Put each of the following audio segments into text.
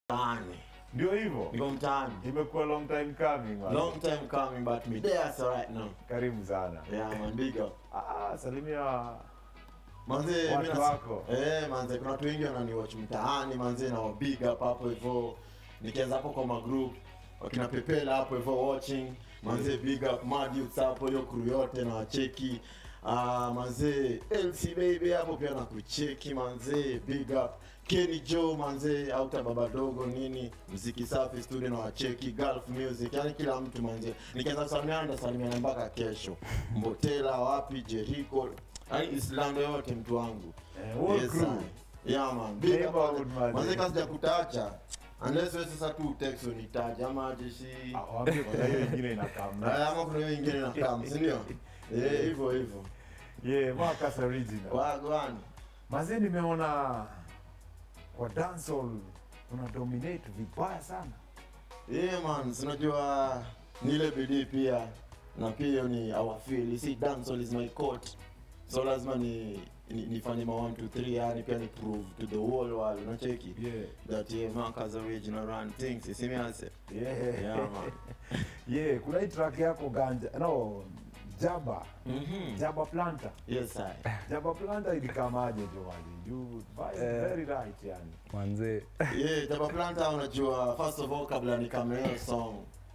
mtaani. Ndio hivyo. Niko mtaani. Imekuwa long time coming man. Long time coming but me there so right now. Karibu sana. Yeah man, big up. Salimia manze watu wako. Manze kuna watu wengi wananiwatch mtaani manze na big up hapo hivyo. Nikianza hapo kwa magroup wakina Pepela hapo hivyo watching. Manze big up Madi hapo hiyo crew yote na wacheki. Manze LC baby hapo pia na kucheki manze big up Kenny Joe manze auta baba dogo nini muziki safi studio na wacheki Gulf Music yani kila mtu manze nikianza salimiana mpaka kesho Mbotela wapi Jericho yani Islando yote mtu wangu Yes man. Yeah man big up manze kazi ya kutacha unless wewe sasa tu text unitaje ama jeshi waambie kuna hiyo nyingine inakamna ama kuna hiyo nyingine inakamna si ndio hivyo Marcus original wagwan mazee nimeona kwa dancehall una dominate vibaya sana man unajua nile bidii pia na pia ni our feel see dancehall is my court so lazima nifanye ma 1 2 3 yani pia ni prove to the whole world unacheki that Marcus original run things you see me answer man kuna hii track yako ganja Jaba. Jaba Planta. Yes I. Jaba Planta ilikamaje Joali? You very right yani. Manze. Jaba Planta unajua first of all kabla nikamea song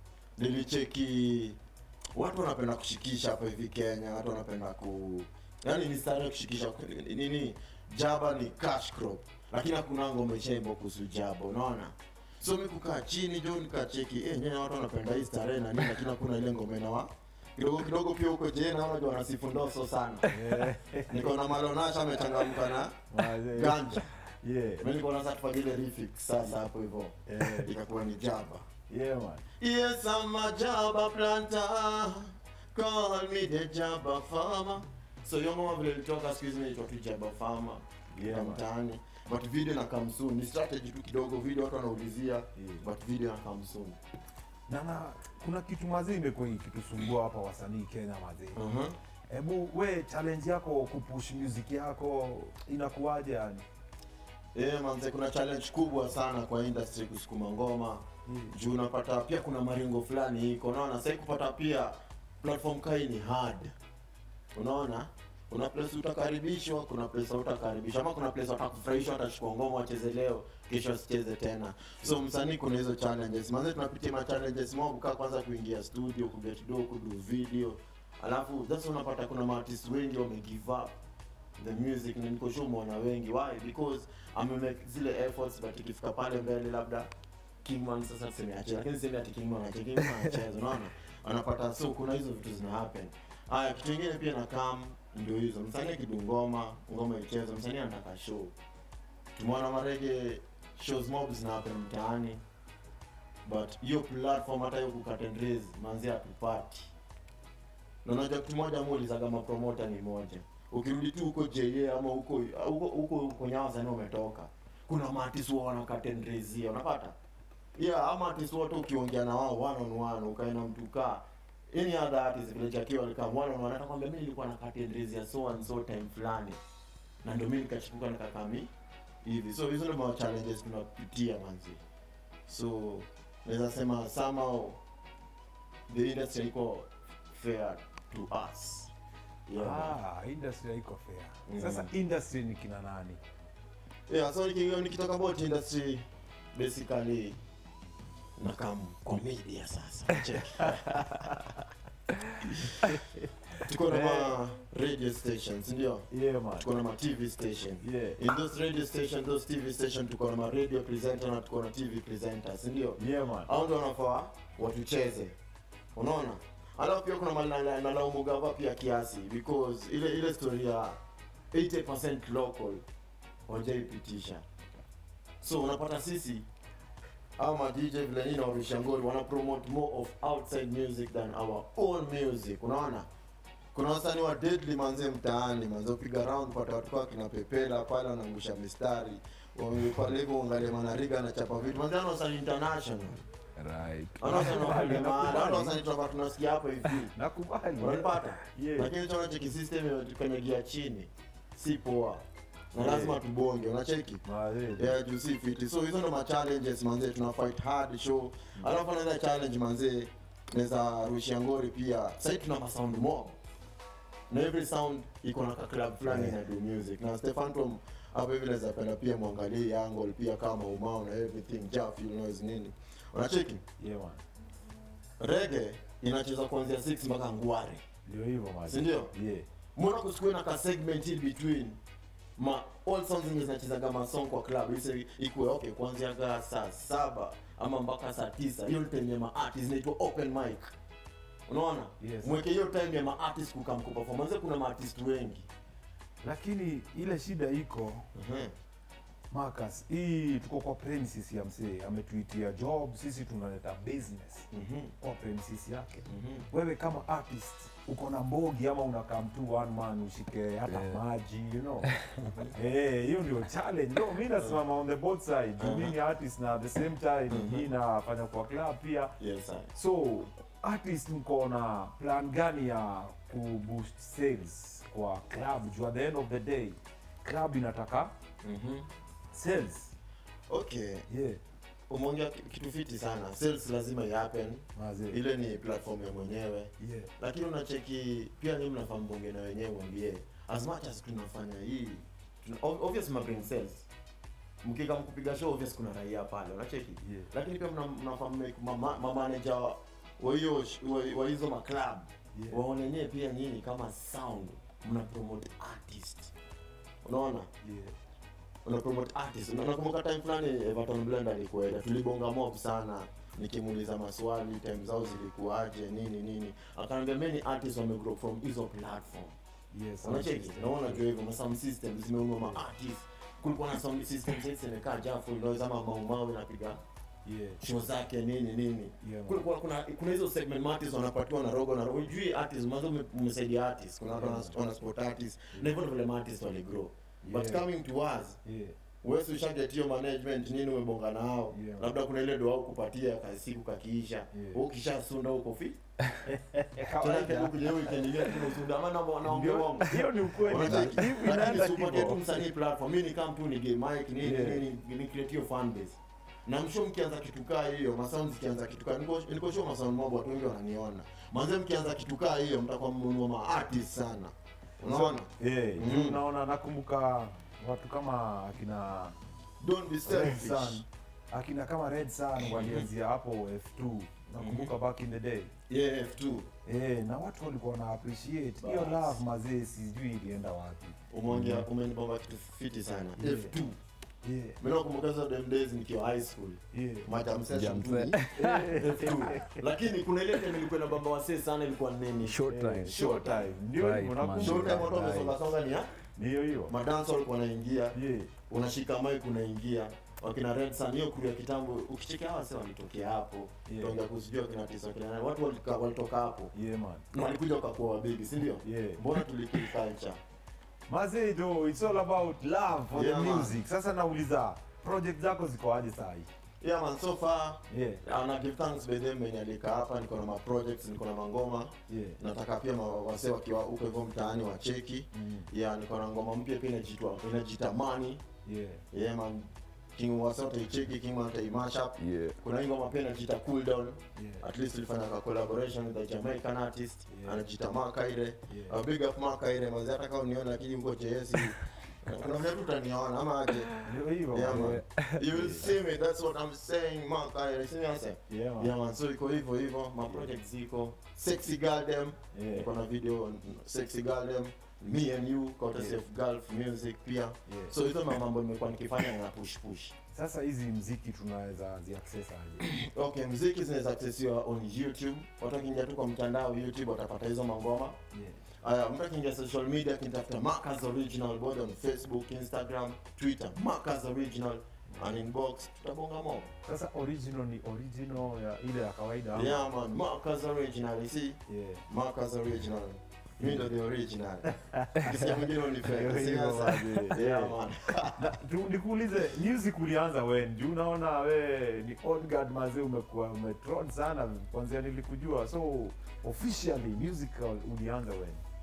nilicheki watu wanapenda kushikisha hapa hivi Kenya, watu wanapenda yani ni style kushikisha nini? Jaba ni cash crop. Lakini hakuna ngoma ishaimba kuhusu Jaba, unaona? So mimi kukaa chini jo nikacheki watu wanapenda hii style na nini lakini hakuna ile ngoma inawa kidogo pia huko jena unajua wanasifu ndoso sana. Niko na Malonasha amechangamka na ganja. Mimi niko na sasa ile refix sasa hapo hivyo. Ikakuwa ni Jaba. Man. Yes, I'm a Jaba planter. Call me the Jaba farmer. So yongo vile nitoka siku hizi naitwa tu Jaba farmer. Mtaani. But video na come soon. Ni strategy tu kidogo video watu wanaulizia but video na come soon. Na kuna kitu mazee imekuwa ikitusumbua hapa wasanii Kenya mazee. Hebu we challenge yako kupush music yako inakuaje yani? Manze kuna challenge kubwa sana kwa industry kusukuma ngoma. Juu unapata pia kuna maringo fulani iko. Unaona sasa kupata pia platform kai ni hard. Unaona? Kuna place utakaribishwa, kuna place utakaribishwa. Ama kuna place watakufurahisha watachukua ngoma wacheze leo, kesho asicheze tena. So msanii kuna hizo challenges. Manze tunapitia ma challenges mob kwanza kuingia studio, kuget do, kudu video. Alafu sasa unapata kuna artists wengi wame give up the music na niko sure umeona wengi. Why? Because make zile efforts but ikifika pale mbele labda Kingman sasa tuseme acha. Lakini sema ati Kingman anacheza, unaona? Anapata so kuna hizo vitu zina happen. Kitu kingine pia na come ndio hizo. Msanii kidungoma, ngoma icheze, msanii anataka show. Tumeona marege shows mob zina happen mtaani. But hiyo platform hata hiyo kukatendraise manzi atupati. Na unajua kitu moja muuliza kama promoter ni moja. Ukirudi tu huko JA ama huko Nyawa sana umetoka. Kuna artists wao wanakatendraise, unapata? Ama artists wote ukiongea na wao one on one ukaenda mtuka any other artist vile Jackie walikam one on one atakwambia mimi nilikuwa na categories ya so and so time fulani na ndio mimi nikachipuka nikakami hivi. So hizo ndio challenges tunapitia manzi. So naweza sema somehow the industry iko fair to us. Industry iko fair. Sasa industry ni kina nani? So nikitoka about industry basically na kama comedy sasa. Check. Tuko na radio stations ndio? Man. Tuko na TV station. In those radio station, those TV station tuko na radio presenter na tuko na TV presenters ndio? Man. Hao ndio wanafaa watucheze. Unaona? Alafu pia kuna na laumu gava pia kiasi because ile story ya 80% local wajaipitisha. So unapata sisi ama DJ vile nini na Rushangori wana promote more of outside music than our own music. Unaona? Kuna wasanii wa deadly manze mtaani, manze upiga round pata watu kwa kina Pepela pale wanaangusha mistari. Wamepale hivyo angalia Manariga na chapa vitu. Manze ana wasanii international. Right. Wasanii tunasikia hapo hivi. Nakubali. Unapata? Lakini tunaona cheki system kwenye gia chini. Si poa. na lazima tubonge, unacheki. Yeah, you see fit. So hizo ndo ma challenges manze, tuna fight hard show. Alafu another challenge manze, naweza rushia ngori pia. Sasa tuna ma sound mob. Na every sound iko na club fulani na do music. Na Stefan Tom hapo hivi naweza penda pia muangalie angle pia kama umao na everything, Jaff you noise nini. Unacheki? Yeah man. Reggae inacheza kuanzia 6 mpaka ngware. Ndio hivyo man. Si ndio? Yeah. Mbona kusikue na ka segment in between? All songs zinacheza kama song kwa club. Hisi ikuwe okay kuanzia saa 7 ama mpaka saa 9. Hiyo time ya artists inaitwa open mic. Unaona? Yes. Mweke hiyo time ya artists kukamko performance. Kuna artists wengi. Lakini ile shida iko Marcus, hii tuko kwa premises ya msee, ametuitia job, sisi tunaleta business kwa premises yake. Wewe kama artist uko na mbogi ama unakaa mtu one man ushike hata maji, you know. Hiyo ndio challenge. No, mimi nasimama on the both side. Mimi ni artist na at the same time mimi nafanya kwa club pia. Yes sir. So artist mko na plan gani ya kuboost sales kwa club? Juu at the end of the day club inataka sales. Okay. Yeah. Umeongea kitu fiti sana. Sales lazima happen. Ile ni platform ya mwenyewe. Yeah. Lakini unacheki pia ni mnafahamu bonge na wenyewe mwambie as much as tunafanya hii obviously bring sales. Mkika mkupiga show obviously kuna raia pale unacheki. Yeah. Lakini pia mnafahamu manager wa hizo ma club. Yeah. Waonenye pia nyinyi kama sound mna promote artist. Unaona? Yeah. Una promote artist. Unakumbuka time fulani Everton Blender alikuwa tulibonga mob sana nikimuuliza maswali time zao zilikuaje nini akaniambia many artists wame grow from hizo platform. Yes. Unacheki naona hivyo sound systems zimeunwa ma artists kulikuwa na sound systems sasa imekaa Jafu noise ama maumau inapiga show zake nini Yeah, kulikuwa kuna hizo segment artists wanapatiwa na rogo na unjui artists mwanzo umesaidia artists kuna watu wana support artists na hivyo vile artists wali grow. But coming to us, wewe ushaget hiyo management nini umebonga nao. Labda kuna ile doa kukupatia kazi siku kakiisha. Wewe ukishasunda huko fit. Kawaida huko leo ikiendelea tunasunda maana naongea wangu. Hiyo ni ukweli. Hivi inaenda hivyo. Msanii platform mimi ni kama tu ni game mic nini ni create your fan base. Na msho mkianza kitukaa hiyo, masound zikianza kitukaa, niko show masound mob watu wengi wananiona. Manze mkianza kitukaa hiyo mtakuwa mnunua ma artist sana. Unaona? Unaona nakumbuka watu kama akina Don't be selfish. Akina kama Red Sun walianzia hapo F2. Nakumbuka back in the day. Yeah, F2. Na watu walikuwa na appreciate hiyo love mazee, sijui ilienda wapi. Umenibamba kitu fiti sana. F2. Mimi nakumbuka hizo days nikiwa high school. Madam session 2. F2. Lakini kuna ile time nilikuwa na bamba wasee sana ilikuwa nini? Short time. Ndio unakumbuka short time watu wamesonga ni ndio hiyo. Madancer walikuwa wanaingia. Unashika mic unaingia. Wakina Red Sun hiyo kulia kitambo ukicheka hawa sasa walitokea hapo. Ndio kujua kina tisa kina watu walitoka hapo. Na walikuja wakakuwa wabigi, si ndio? Mbona tulikill culture? Mazee do, it's all about love for the music. Sasa nauliza, project zako ziko aje sasa hivi? Yeah man, so far na give thanks by them when alika hapa niko na ma projects, niko na mangoma. Nataka pia wasee wakiwa huko hivyo mtaani wa cheki. Niko na ngoma mpya pia inajiita Money. Man, King was out cheki King want to mash up. Kuna ngoma pia inajiita Cool Down. At least tulifanya a collaboration with a Jamaican artist anajiita Makaire. A big up Makaire, manzi hata kama uniona lakini uko JS. Kuna mtu utaniona ama aje? Ndio hivyo. You will see me, that's what I'm saying, Makaire. See what I'm saying? Yeah man, so iko hivyo, my projects ziko Sexy Girl Them. Niko na video Sexy Girl Them. Me and You, courtesy of Gulf Music pia. So hizo mambo nimekuwa nikifanya na push. Sasa hizi muziki tunaweza zi-access aje? Okay, muziki zinaweza accessiwa on YouTube. Watu wakiingia tu kwa mtandao YouTube watapata hizo mangoma. Mtu akiingia social media kinitafuta Marcus Original both on Facebook, Instagram, Twitter, Marcus Original and inbox tutabonga mob. Sasa original ni original ya ile ya kawaida. Yeah man, Marcus Original, you see? Marcus Original. Mimi ndo the original. Kisia mwingine ni fake. Yeah man. Nikuulize, music ulianza when? Juu unaona we ni old guard mazee, umekuwa umetrod sana kwanza nilikujua. So officially musical ulianza when?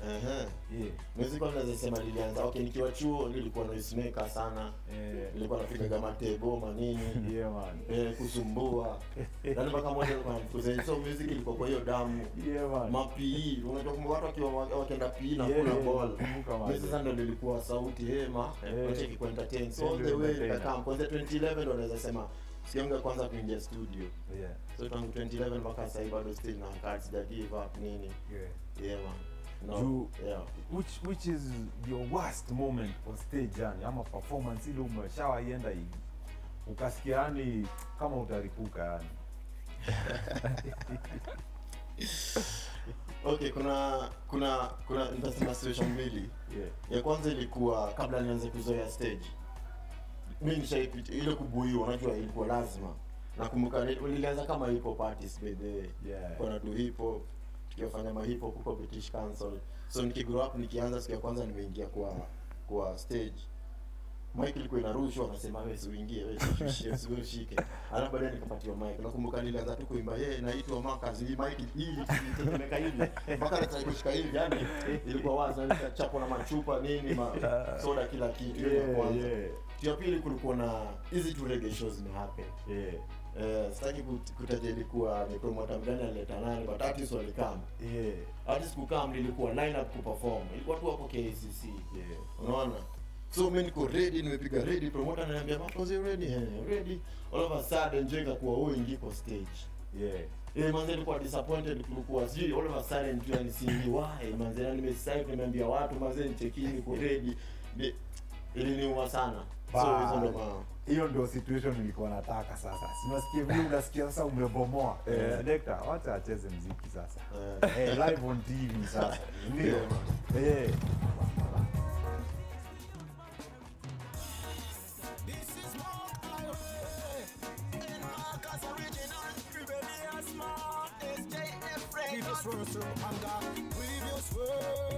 Yeah. Music naweza sema nilianza nikiwa chuo nilikuwa noise maker sana. Nilikuwa napiga kama tebo manini. Yeah man. Kusumbua. Na mpaka moja kwa mfuze. So music ilikuwa kwa hiyo damu. Yeah man. Mapi, unajua kwamba watu wakiwa wakienda PE na kuna ball. Mimi sasa ndo nilikuwa sauti wacha ki entertain. So all the way nikakam kwanza 2011 ndo naweza sema siangu kwanza kuingia studio. Yeah. So tangu 2011 mpaka sasa bado still na cards sija give up nini. Yeah man. No. Which is your worst moment on stage yani ama performance ile umeshawaienda hivi ukasikia yani kama utaripuka yani? Okay, kuna nitasema situation mbili. Ya kwanza ilikuwa kabla nianze kuzoea stage. Mimi nishaipita ile kubuiwa, unajua ilikuwa lazima. Nakumbuka nilianza kama hip hop artist by the way. Kuna do hip hop, tukifanya ma hip hop huko British Council. So nikigrow up nikianza siku ya kwanza nimeingia kwa stage. Mic ilikuwa inarushwa anasema wewe usiingie, wewe ushike. Alafu baadaye nikapatiwa mic. Nakumbuka nilianza tu kuimba naitwa Marcus, hii mic hii tumeka hivi. Mpaka nataka kushika hivi yani ilikuwa wazi na nikachapo na machupa nini soda kila kitu hiyo kwanza. Ya pili kulikuwa na hizi tu reggae shows happen. Sitaki kutaja ilikuwa ni promoter mgani alileta nani but artists walikam. Artists kukam nilikuwa line up kuperform. Ilikuwa tu hapo KCC. Unaona? So mimi niko ready, nimepiga ready, promoter ananiambia Marcos you ready? Ready. All of a sudden jenga kuwa ingiko stage. Manze nilikuwa disappointed kulikuwa sijui all of a sudden tu anisingi why manze nimesave nimeambia watu manze nichekini niko ready. Iliniuma sana. So hiyo ndio situation nilikuwa nataka sasa. Sinasikia vile unasikia sasa umebomoa. Director, wacha acheze muziki sasa. Live on TV sasa. Ndio. Previous words,